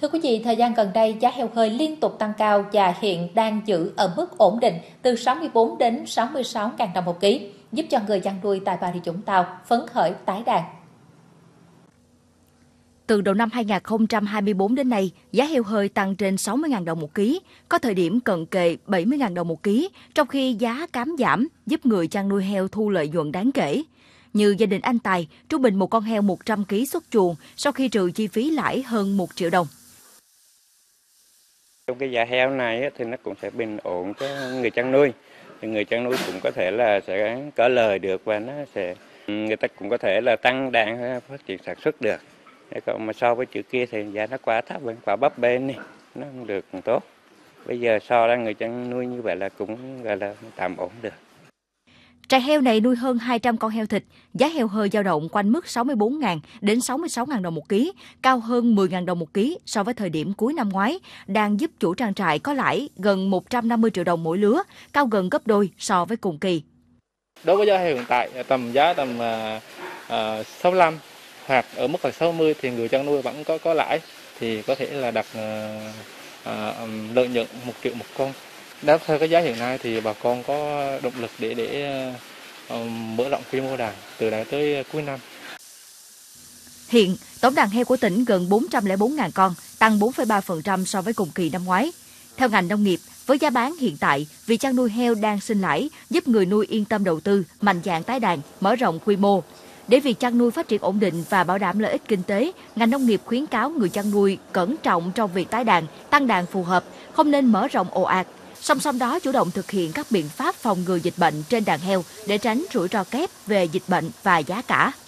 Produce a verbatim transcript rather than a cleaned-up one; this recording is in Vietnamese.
Thưa quý vị, thời gian gần đây giá heo hơi liên tục tăng cao và hiện đang giữ ở mức ổn định từ sáu mươi tư đến sáu mươi sáu nghìn đồng một ký, giúp cho người chăn nuôi tại Bà Rịa Vũng Tàu phấn khởi tái đàn. Từ đầu năm hai nghìn không trăm hai mươi tư đến nay, giá heo hơi tăng trên sáu mươi nghìn đồng một ký, có thời điểm cận kề bảy mươi nghìn đồng một ký, trong khi giá cám giảm giúp người chăn nuôi heo thu lợi nhuận đáng kể. Như gia đình anh Tài, trung bình một con heo một trăm ki lô gam xuất chuồng sau khi trừ chi phí lãi hơn một triệu đồng. Trong cái giá heo này thì nó cũng sẽ bình ổn cho người chăn nuôi. Thì người chăn nuôi cũng có thể là sẽ có lời được và nó sẽ người ta cũng có thể là tăng đàn phát triển sản xuất được. Còn mà so với trước kia thì giá nó quá thấp, quá bấp bênh này, nó không được tốt. Bây giờ so ra người chăn nuôi như vậy là cũng gọi là tạm ổn được. Trại heo này nuôi hơn hai trăm con heo thịt, giá heo hơi dao động quanh mức sáu mươi tư nghìn đến sáu mươi sáu nghìn đồng một ký, cao hơn mười nghìn đồng một ký so với thời điểm cuối năm ngoái, đang giúp chủ trang trại có lãi gần một trăm năm mươi triệu đồng mỗi lứa, cao gần gấp đôi so với cùng kỳ. Đối với giá heo hiện tại tầm giá tầm uh, sáu mươi lăm hoặc ở mức là sáu mươi thì người chăn nuôi vẫn có có lãi, thì có thể là đặt uh, uh, lợi nhuận một triệu một con. Đáp theo cái giá hiện nay thì bà con có động lực để để uh, mở rộng quy mô đàn từ nay tới cuối năm. Hiện, tổng đàn heo của tỉnh gần bốn trăm lẻ bốn nghìn con, tăng bốn phẩy ba phần trăm so với cùng kỳ năm ngoái. Theo ngành nông nghiệp, với giá bán hiện tại, việc chăn nuôi heo đang sinh lãi, giúp người nuôi yên tâm đầu tư, mạnh dạn tái đàn, mở rộng quy mô. Để việc chăn nuôi phát triển ổn định và bảo đảm lợi ích kinh tế, ngành nông nghiệp khuyến cáo người chăn nuôi cẩn trọng trong việc tái đàn, tăng đàn phù hợp, không nên mở rộng ồ ạt. Song song đó chủ động thực hiện các biện pháp phòng ngừa dịch bệnh trên đàn heo để tránh rủi ro kép về dịch bệnh và giá cả.